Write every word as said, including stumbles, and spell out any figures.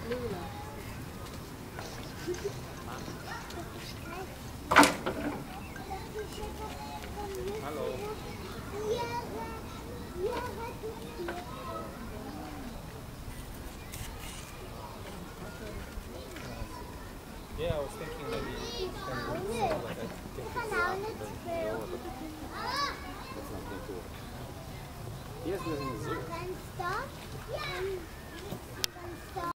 Hello. Yeah, I was thinking maybe ten minutes, but I think it's Yes, there's a zoo.